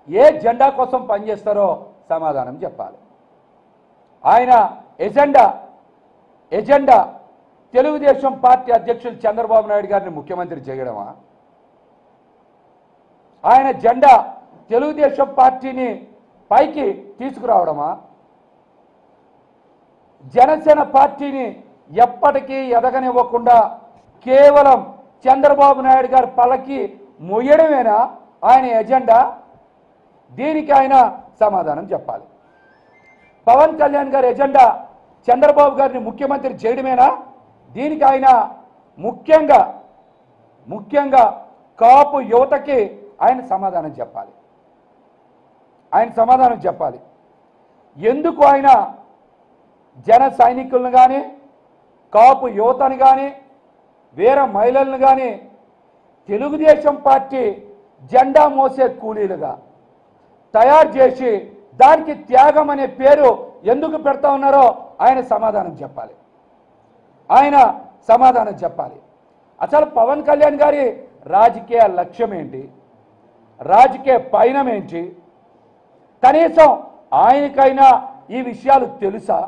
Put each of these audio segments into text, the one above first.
ఏ జెండా కోసం పనిచేస్తారో సమాధానం చెప్పాలి. ఆయన ఎజెండా తెలుగుదేశం పార్టీ అధ్యక్షులు చంద్రబాబు నాయుడు గారిని ముఖ్యమంత్రి చేయడమా? ఆయన జెండా తెలుగుదేశం పార్టీని పైకి తీసుకురావడమా? జనసేన పార్టీని ఎప్పటికీ ఎదగనివ్వకుండా కేవలం చంద్రబాబు నాయుడు గారి పల్లకి మొయ్యడమేనా ఆయన ఎజెండా? దీనికి ఆయన సమాధానం చెప్పాలి. పవన్ కళ్యాణ్ గారి ఎజెండా చంద్రబాబు గారిని ముఖ్యమంత్రి చేయడమేనా? దీనికి ఆయన ముఖ్యంగా కాపు యువతకి ఆయన సమాధానం చెప్పాలి. ఎందుకు ఆయన జన సైనికులను కానీ కాపు యువతను కానీ వేరే మహిళలను కానీ తెలుగుదేశం పార్టీ జెండా మోసే కూలీలుగా తయారు చేసి దానికి త్యాగం అనే పేరు ఎందుకు పెడతా ఉన్నారో ఆయన సమాధానం చెప్పాలి. అసలు పవన్ కళ్యాణ్ గారి రాజకీయ లక్ష్యం ఏంటి? రాజకీయ పయనం ఏంటి? కనీసం ఆయనకైనా ఈ విషయాలు తెలుసా?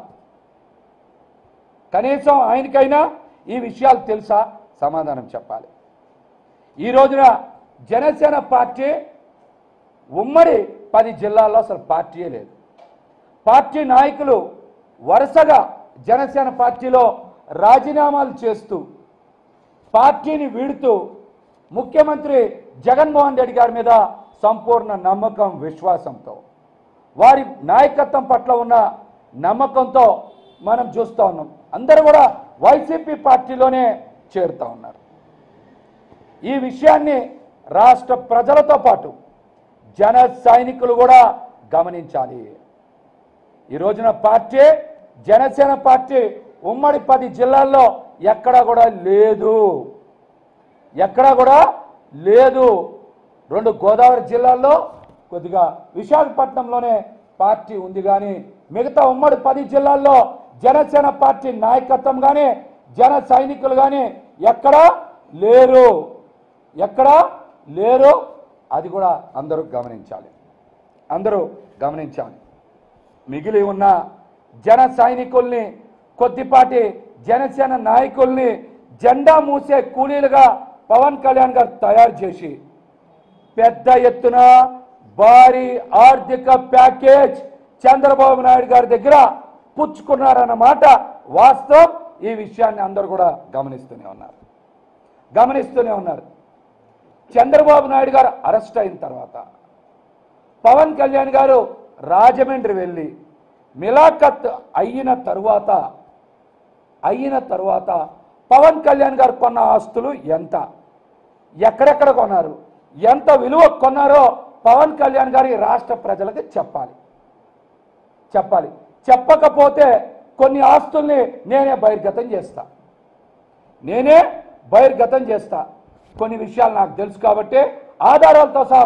సమాధానం చెప్పాలి. ఈ రోజున జనసేన పార్టీ ఉమ్మడి 10 జిల్లాల్లో అసలు పార్టీయే లేదు. పార్టీ నాయకులు వరుసగా జనసేన పార్టీలో రాజీనామాలు చేస్తూ పార్టీని వీడుతూ ముఖ్యమంత్రి జగన్మోహన్ రెడ్డి గారి మీద సంపూర్ణ నమ్మకం విశ్వాసంతో వారి నాయకత్వం పట్ల ఉన్న నమ్మకంతో మనం చూస్తూ ఉన్నాం. అందరూ కూడా వైసీపీ పార్టీలోనే చేరుతూ ఉన్నారు. ఈ విషయాన్ని రాష్ట్ర ప్రజలతో పాటు జన సైనికులు కూడా గమనించాలి. ఈ రోజున జనసేన పార్టీ ఉమ్మడి 10 జిల్లాల్లో ఎక్కడా కూడా లేదు. 2 గోదావరి జిల్లాల్లో కొద్దిగా విశాఖపట్నంలోనే పార్టీ ఉంది కానీ మిగతా ఉమ్మడి 10 జిల్లాల్లో జనసేన పార్టీ నాయకత్వం కానీ జన సైనికులు కానీ ఎక్కడా లేరు. అది కూడా అందరూ గమనించాలి. మిగిలి ఉన్న జన సైనికుల్ని కొద్దిపాటి జనసేన నాయకుల్ని జెండా మూసే కూలీలుగా పవన్ కళ్యాణ్ గారు తయారు చేసి పెద్ద ఎత్తున భారీ ఆర్థిక ప్యాకేజ్ చంద్రబాబు నాయుడు గారి దగ్గర పుచ్చుకున్నారన్నమాట వాస్తవం. ఈ విషయాన్ని అందరూ కూడా గమనిస్తూనే ఉన్నారు. చంద్రబాబు నాయుడు గారు అరెస్ట్ అయిన తర్వాత పవన్ కళ్యాణ్ గారు రాజమండ్రి వెళ్ళి మిలాఖత్ అయిన తర్వాత పవన్ కళ్యాణ్ గారు కొన్న ఆస్తులు ఎంత, ఎక్కడెక్కడ కొన్నారు, ఎంత విలువ కొన్నారో పవన్ కళ్యాణ్ గారి రాష్ట్ర ప్రజలకు చెప్పాలి. చెప్పకపోతే కొన్ని ఆస్తుల్ని నేనే బహిర్గతం చేస్తా. కొన్ని విషయాలు నాకు తెలుసు కాబట్టి ఆధారాలతో సహా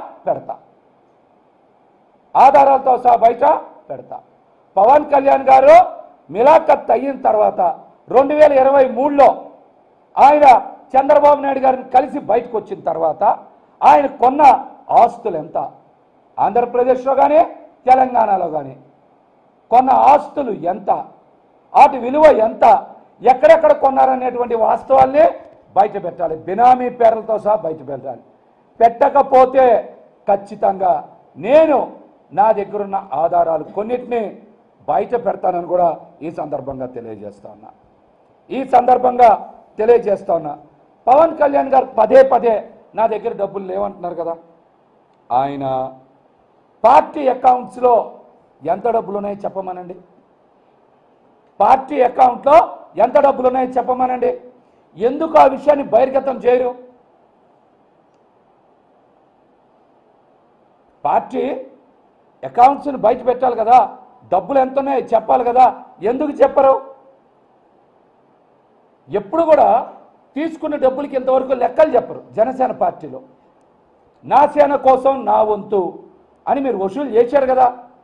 బయట పెడతా. పవన్ కళ్యాణ్ గారు మిలాఖత్ అయిన తర్వాత 2023లో ఆయన చంద్రబాబు నాయుడు గారిని కలిసి బయటకు వచ్చిన తర్వాత ఆయన కొన్న ఆస్తులు ఎంత, ఆంధ్రప్రదేశ్లో కానీ తెలంగాణలో కానీ కొన్న ఆస్తులు ఎంత, వాటి విలువ ఎంత, ఎక్కడెక్కడ కొన్నారనేటువంటి వాస్తవాల్ని బయట పెట్టాలి. బినామీ పేర్లతో సహా బయట పెట్టాలి. పెట్టకపోతే ఖచ్చితంగా నేను నా దగ్గరున్న ఆధారాలు కొన్నిటిని బయట పెడతానని కూడా ఈ సందర్భంగా తెలియజేస్తా ఉన్నా. పవన్ కళ్యాణ్ గారు పదే నా దగ్గర డబ్బులు లేవంటున్నారు కదా. ఆయన పార్టీ అకౌంట్స్లో ఎంత డబ్బులు ఉన్నాయో చెప్పమనండి. పార్టీ అకౌంట్లో ఎంత డబ్బులు ఉన్నాయో చెప్పమనండి. ఎందుకు ఆ విషయాన్ని బహిర్గతం చేయరు? పార్టీ అకౌంట్స్ని బయట పెట్టాలి కదా, డబ్బులు ఎంత ఉన్నాయో చెప్పాలి కదా, ఎందుకు చెప్పరు? ఎప్పుడు కూడా తీసుకున్న డబ్బులకి ఇంతవరకు లెక్కలు చెప్పరు. జనసేన పార్టీలో నా సేన కోసం నా వంతు అని మీరు వసూలు చేశారు కదా,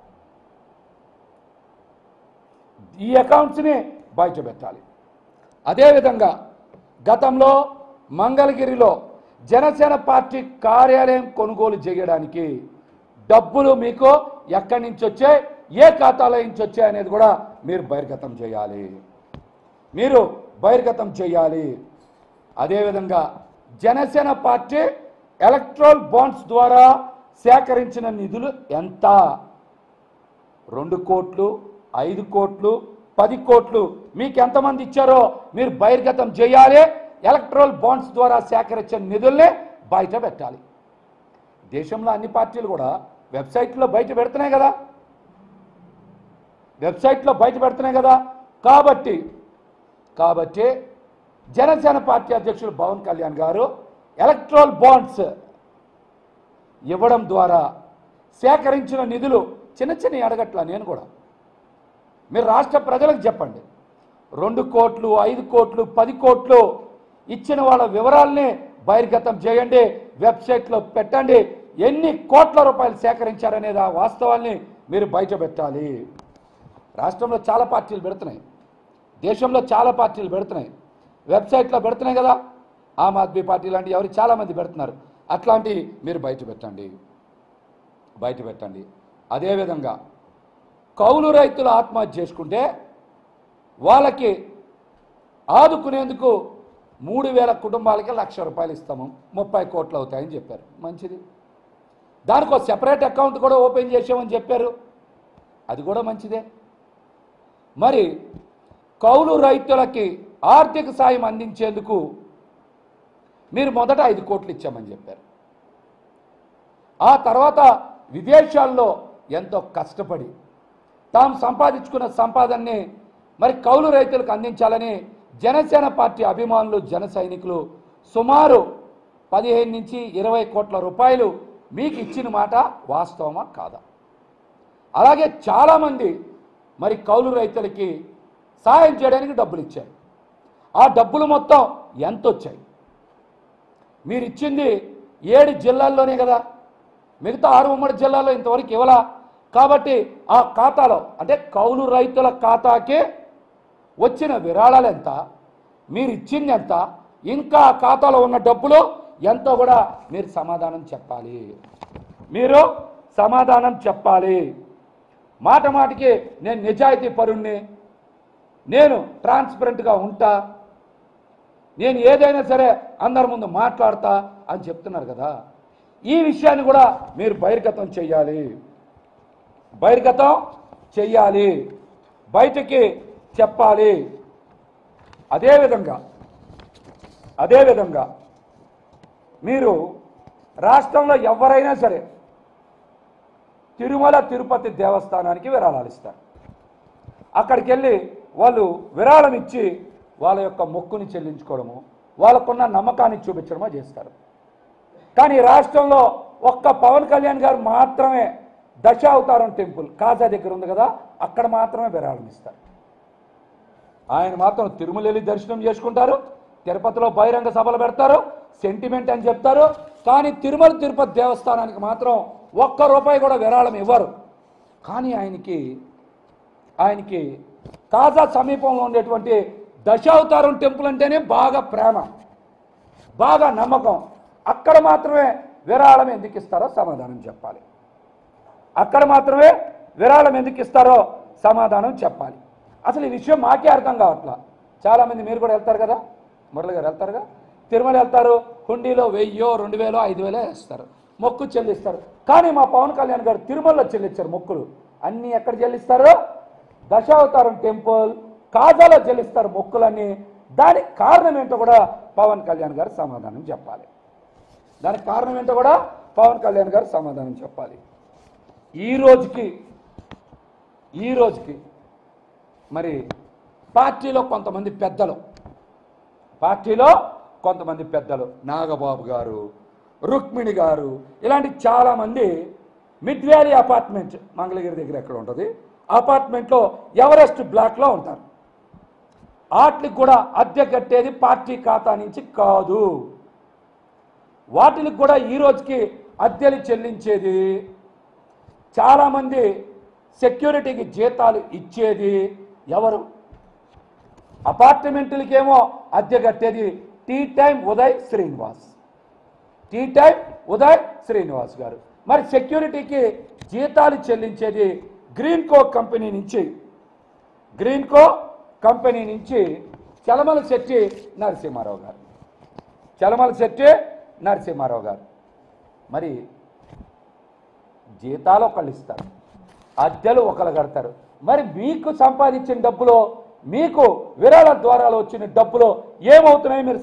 ఈ అకౌంట్స్ని బయట పెట్టాలి. అదేవిధంగా గతంలో మంగళగిరిలో జనసేన పార్టీ కార్యాలయం కొనుగోలు చేయడానికి డబ్బులు మీకు ఎక్కడి నుంచి వచ్చాయి, ఏ ఖాతాలో నుంచి వచ్చాయి అనేది కూడా మీరు బహిర్గతం చేయాలి. అదేవిధంగా జనసేన పార్టీ ఎలక్ట్రల్ బాండ్స్ ద్వారా సేకరించిన నిధులు ఎంత? 2 కోట్లు, 5 కోట్లు, 10 కోట్లు మీకు ఎంతమంది ఇచ్చారో మీరు బహిర్గతం చేయాలి. ఎలక్ట్రల్ బాండ్స్ ద్వారా సేకరించిన నిధుల్ని బయట పెట్టాలి. దేశంలో అన్ని పార్టీలు కూడా వెబ్సైట్లో బయట పెడుతున్నాయి కదా. కాబట్టి జనసేన పార్టీ అధ్యక్షులు పవన్ కళ్యాణ్ గారు ఎలక్ట్రల్ బాండ్స్ ఇవ్వడం ద్వారా సేకరించిన నిధులు చిన్న అడగట్ల. నేను కూడా మీరు రాష్ట్ర ప్రజలకు చెప్పండి, 2 కోట్లు, 5 కోట్లు, 10 కోట్లు ఇచ్చిన వాళ్ళ వివరాల్ని బహిర్గతం చేయండి, వెబ్సైట్లో పెట్టండి. ఎన్ని కోట్ల రూపాయలు సేకరించారనేది ఆ వాస్తవాల్ని మీరు బయట పెట్టాలి. రాష్ట్రంలో చాలా పార్టీలు పెడుతున్నాయి, దేశంలో చాలా పార్టీలు పెడుతున్నాయి, వెబ్సైట్లో పెడుతున్నాయి కదా. ఆమ్ ఆద్మీ పార్టీ లాంటి ఎవరు చాలామంది పెడుతున్నారు. అట్లాంటివి మీరు బయట పెట్టండి. అదేవిధంగా కౌలు రైతులు ఆత్మహత్య చేసుకుంటే వాళ్ళకి ఆదుకునేందుకు 3,000 కుటుంబాలకి 1,00,000 రూపాయలు ఇస్తాము, 30 కోట్లు అవుతాయని చెప్పారు. మంచిది. దానికి ఒక సెపరేట్ అకౌంట్ కూడా ఓపెన్ చేసామని చెప్పారు. అది కూడా మంచిదే. మరి కౌలు రైతులకి ఆర్థిక సాయం అందించేందుకు మీరు మొదట 5 కోట్లు ఇచ్చామని చెప్పారు. ఆ తర్వాత విదేశాల్లో ఎంతో కష్టపడి తాము సంపాదించుకున్న సంపాదనని మరి కౌలు రైతులకు అందించాలని జనసేన పార్టీ అభిమానులు, జన సైనికులు సుమారు 15 నుంచి 20 కోట్ల రూపాయలు మీకు ఇచ్చిన మాట వాస్తవమా కాదా? అలాగే చాలామంది మరి కౌలు రైతులకి సాయం చేయడానికి డబ్బులు ఇచ్చారు. ఆ డబ్బులు మొత్తం ఎంత వచ్చాయి? మీరు ఇచ్చింది 7 జిల్లాల్లోనే కదా, మిగతా 6 ఉమ్మడి జిల్లాల్లో ఇంతవరకు ఇవ్వలా. కాబట్టి ఆ ఖాతాలో అంటే కౌలు రైతుల ఖాతాకి వచ్చిన విరాళాలు ఎంత, మీరు ఇచ్చింది ఎంత, ఇంకా ఆ ఖాతాలో ఉన్న డబ్బులు ఎంతో కూడా మీరు సమాధానం చెప్పాలి. మాట మాటికి నేను నిజాయితీ పరుణ్ణి, నేను ట్రాన్స్పరెంట్గా ఉంటా, నేను ఏదైనా సరే అందరి ముందు మాట్లాడతా అని చెప్తున్నారు కదా. ఈ విషయాన్ని కూడా మీరు బహిర్గతం చెయ్యాలి, బయటికి చెప్పాలి. అదేవిధంగా మీరు రాష్ట్రంలో ఎవరైనా సరే తిరుమల తిరుపతి దేవస్థానానికి విరాళాలు ఇస్తారు. అక్కడికి వెళ్ళి వాళ్ళు విరాళం ఇచ్చి వాళ్ళ యొక్క మొక్కుని చెల్లించుకోవడము, వాళ్ళకున్న నమ్మకాన్ని చూపించడమో చేస్తారు. కానీ రాష్ట్రంలో ఒక్క పవన్ కళ్యాణ్ గారు మాత్రమే దశావతారం టెంపుల్ కాజా దగ్గర ఉంది కదా, అక్కడ మాత్రమే విరాళం ఇస్తారు. ఆయన మాత్రం తిరుమల వెళ్ళి దర్శనం చేసుకుంటారు, తిరుపతిలో బహిరంగ సభలు పెడతారు, సెంటిమెంట్ అని చెప్తారు. కానీ తిరుమల తిరుపతి దేవస్థానానికి మాత్రం ₹1 కూడా విరాళం ఇవ్వరు. కానీ ఆయనకి కాజా సమీపంలో ఉండేటువంటి దశావతారం టెంపుల్ అంటేనే బాగా ప్రేమ, బాగా నమ్మకం. అక్కడ మాత్రమే విరాళం ఎందుకు ఇస్తారో సమాధానం చెప్పాలి. అసలు ఈ విషయం మాకే అర్థం కావట్లా. చాలామంది మీరు కూడా వెళ్తారు కదా, మురళి గారు వెళ్తారుగా, తిరుమల వెళ్తారు, హుండీలో 1000, 2000, 5000 వేస్తారు, మొక్కు చెల్లిస్తారు. కానీ మా పవన్ కళ్యాణ్ గారు తిరుమలలో చెల్లించారు మొక్కులు. అన్నీ ఎక్కడ చెల్లిస్తారు? దశావతారం టెంపుల్ కాజాలో చెల్లిస్తారు మొక్కులన్నీ. దానికి కారణం ఏంటో కూడా పవన్ కళ్యాణ్ గారు సమాధానం చెప్పాలి. ఈ రోజుకి మరి పార్టీలో కొంతమంది పెద్దలు నాగబాబు గారు, రుక్మిణి గారు, ఇలాంటి చాలామంది మిడ్ వ్యాలీ అపార్ట్మెంట్ మంగళగిరి దగ్గర ఎక్కడ ఉంటుంది, అపార్ట్మెంట్లో ఎవరెస్ట్ బ్లాక్లో ఉంటారు. వాటికి కూడా అద్దె కట్టేది పార్టీ ఖాతా నుంచి కాదు. వాటికి కూడా ఈ రోజుకి అద్దెలు చెల్లించేది, చాలామంది సెక్యూరిటీకి జీతాలు ఇచ్చేది ఎవరు? అపార్ట్మెంట్లకేమో అద్దె కట్టేది టీ టైం ఉదయ్ శ్రీనివాస్ గారు. మరి సెక్యూరిటీకి జీతాలు చెల్లించేది గ్రీన్కో కంపెనీ నుంచి చలమల శెట్టి నరసింహారావు గారు. మరి జీతాలు ఒకళ్ళు ఇస్తారు, అద్దెలు ఒకళ్ళు కడతారు. మరి మీకు సంపాదించిన డబ్బులో, మీకు విరాళ ద్వారాలు వచ్చిన డబ్బులో ఏమవుతున్నాయో మీరు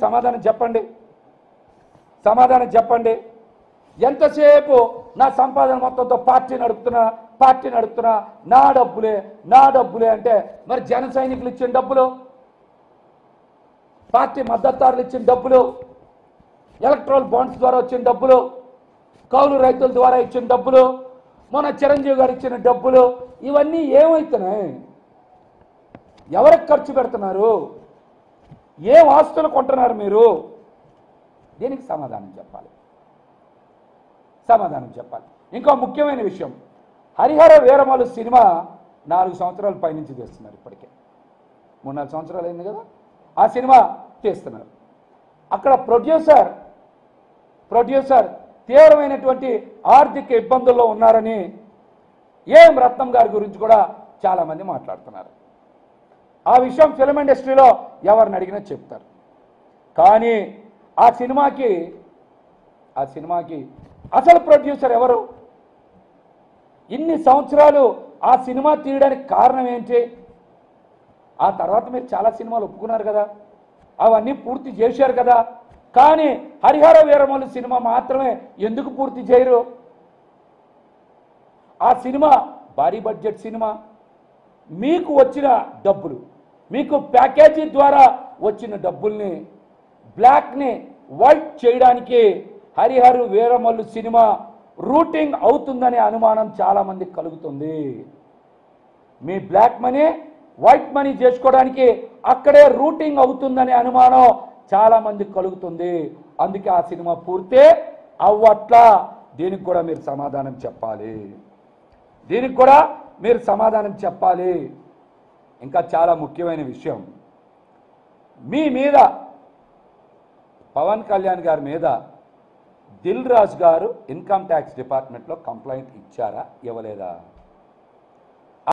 సమాధానం చెప్పండి. ఎంతసేపు నా సంపాదన మొత్తంతో పార్టీ నడుపుతున్నా నా డబ్బులే అంటే మరి జన సైనికులు ఇచ్చిన డబ్బులు, పార్టీ మద్దతుదారులు ఇచ్చిన డబ్బులు, ఎలక్ట్రల్ బాండ్స్ ద్వారా వచ్చిన డబ్బులు, కౌలు రైతుల ద్వారా ఇచ్చిన డబ్బులు, మొన్న చిరంజీవి గారు ఇచ్చిన డబ్బులు, ఇవన్నీ ఏమవుతున్నాయి? ఎవరికి ఖర్చు పెడుతున్నారు? ఏం ఆస్తులు కొంటున్నారు మీరు? దీనికి సమాధానం చెప్పాలి. ఇంకో ముఖ్యమైన విషయం, హరిహర వీరమల్లు సినిమా 4 సంవత్సరాల పైనుంచి తీస్తున్నారు. ఇప్పటికే 3-4 సంవత్సరాలు అయింది కదా ఆ సినిమా తీస్తున్నారు. అక్కడ ప్రొడ్యూసర్ తీవ్రమైనటువంటి ఆర్థిక ఇబ్బందుల్లో ఉన్నారని ఏం రత్నం గారి గురించి కూడా చాలామంది మాట్లాడుతున్నారు. ఆ విషయం ఫిల్మ్ ఇండస్ట్రీలో ఎవరిని అడిగినా చెప్తారు. కానీ ఆ సినిమాకి అసలు ప్రొడ్యూసర్ ఎవరు? ఇన్ని సంవత్సరాలు ఆ సినిమా తీయడానికి కారణం ఏంటి? ఆ తర్వాత మీరు చాలా సినిమాలు ఒప్పుకున్నారు కదా, అవన్నీ పూర్తి చేశారు కదా. కానీ హరిహర వీరమల్లు సినిమా మాత్రమే ఎందుకు పూర్తి చేయరు? ఆ సినిమా భారీ బడ్జెట్ సినిమా. మీకు వచ్చిన డబ్బులు, మీకు ప్యాకేజీ ద్వారా వచ్చిన డబ్బుల్ని బ్లాక్ని వైట్ చేయడానికి హరిహర వీరమల్లు సినిమా రూటింగ్ అవుతుందనే అనుమానం చాలామందికి కలుగుతుంది. మీ బ్లాక్ మనీ వైట్ మనీ చేసుకోవడానికి అక్కడే రూటింగ్ అవుతుందనే అనుమానం చాలామందికి కలుగుతుంది. అందుకే ఆ సినిమా పూర్తి అవ్వట్లా. దీనికి కూడా మీరు సమాధానం చెప్పాలి. ఇంకా చాలా ముఖ్యమైన విషయం, మీ మీద పవన్ కళ్యాణ్ గారి మీద దిల్ రాజు గారు ఇన్కమ్ ట్యాక్స్ డిపార్ట్మెంట్లో కంప్లైంట్ ఇచ్చారా, ఇవ్వలేదా?